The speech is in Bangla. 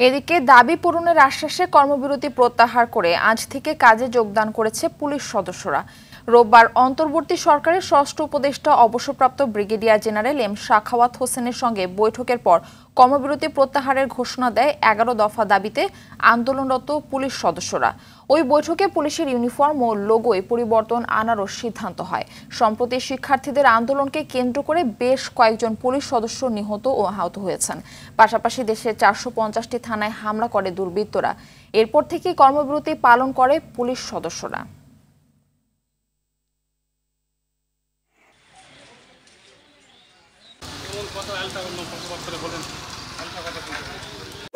এদিকে দাবি পূরণের আশ্বাসে কর্মবিরতি প্রত্যাহার করে আজ থেকে কাজে যোগদান করেছে পুলিশ সদস্যরা। রোববার অন্তর্বর্তী সরকারের ষষ্ঠ উপদেষ্টা অবসরপ্রাপ্ত ব্রিগেডিয়ার জেনারেল এম সাখাওয়াত হোসেনের সঙ্গে বৈঠকের পর কর্মবিরতি প্রত্যাহারের ঘোষণা দেয় 11 দফা দাবিতে আন্দোলনরত পুলিশ সদস্যরা। ওই বৈঠকে পুলিশের ইউনিফর্ম ও লোগোয় পরিবর্তন আনারও সিদ্ধান্ত হয়। সম্প্রতি শিক্ষার্থীদের আন্দোলনকে কেন্দ্র করে বেশ কয়েকজন পুলিশ সদস্য নিহত ও আহত হয়েছেন। পাশাপাশি দেশের 450টি থানায় হামলা করে দুর্বৃত্তরা। এরপর থেকেই কর্মবিরতি পালন করে পুলিশ সদস্যরা। কথা আলটা অন্য কথাবার্তা বলেন।